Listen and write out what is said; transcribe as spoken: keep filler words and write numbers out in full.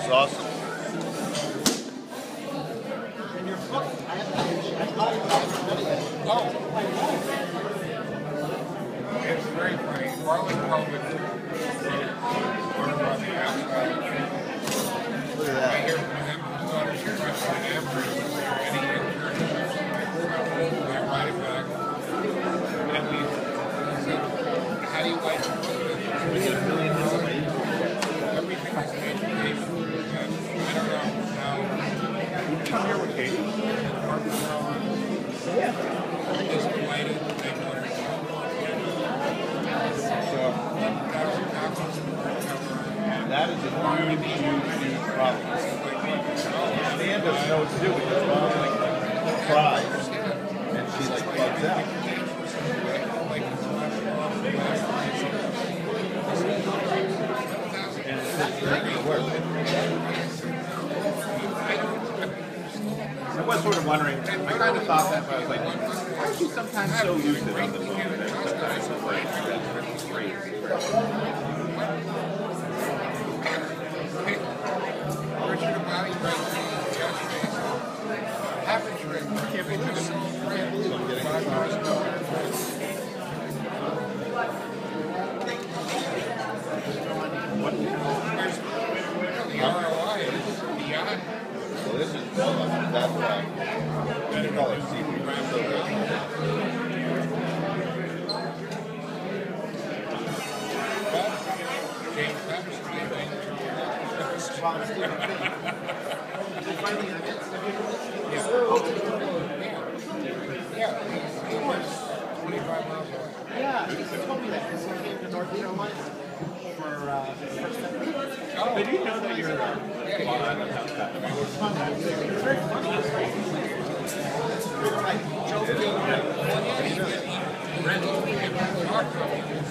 That's awesome. Oh. It's very funny. Marlon Coleman. Look at I that. hear from him. His daughter's here after and after. And he I write it back. And he said, how do you like it? Everything is education. And I don't know how. You come here with Katie? Yeah. Just delighted. They want her. So, That is a huge, huge, huge problem. Stan doesn't know what to do with his mom, like, cries, and she, like, bugs out. And it's just making it work. I was sort of wondering, I kind of thought that, but I was like, why are you sometimes so lucid on the phone? And sometimes it's like, that's great. Richard O'Malley writes yesterday. Average rate. I can't believe it. I can't believe I'm getting five dollars. What? The R O I is beyond. So this is, that's why, better call it seafood. So good. James Patterson, I think. Yeah, he was twenty-five miles away. Yeah, he told me that because he came to North Carolina for uh, his first time. Oh, Did you know that you're uh, yeah, well, I yeah. don't know how that It's very funny. It's very like joking. Ran over him and talked to him.